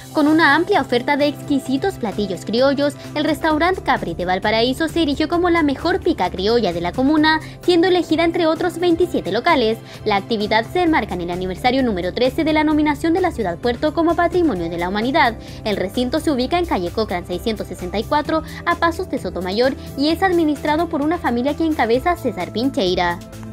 Con una amplia oferta de exquisitos platillos criollos, el restaurante Capri de Valparaíso se erigió como la mejor pica criolla de la comuna, siendo elegida entre otros 27 locales. La actividad se enmarca en el aniversario número 13 de la nominación de la Ciudad Puerto como Patrimonio de la Humanidad. El recinto se ubica en calle Cochrane 664, a pasos de Sotomayor, y es administrado por una familia que encabeza César Pincheira.